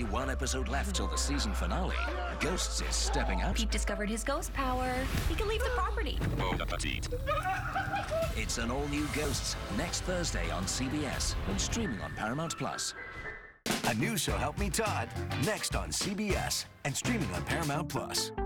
only one episode left till the season finale, Ghosts is stepping out. Pete discovered his ghost power. He can leave the property. It's an all-new Ghosts next Thursday on CBS and streaming on Paramount+. A new show, Help Me Todd, next on CBS and streaming on Paramount+.